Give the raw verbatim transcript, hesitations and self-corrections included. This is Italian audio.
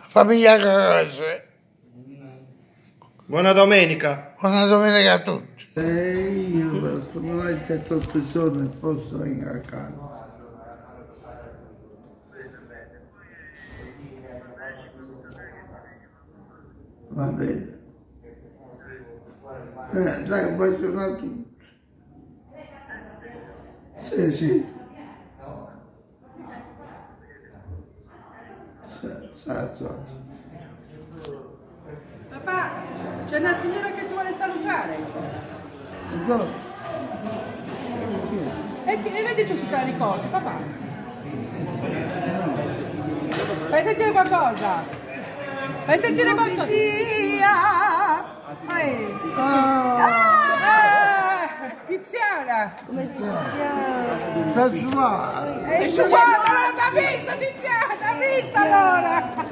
famiglia Carrese. Buona domenica. Buona domenica a tutti. E io per stimolare sette otto giorni posso venire a casa. Va bene. Eh, dai, appassionato tutto. Sì, sì. Sa, sa, Papà, c'è una signora che ti vuole salutare. E, e vedi tu se te la ricordi, papà. Fai sentire qualcosa. Fai sentire qualcosa. Ah, Tiziana. Come si chiama? Sta sciupata. È sciupata, l'ha vista Tiziana, l'ha vista allora.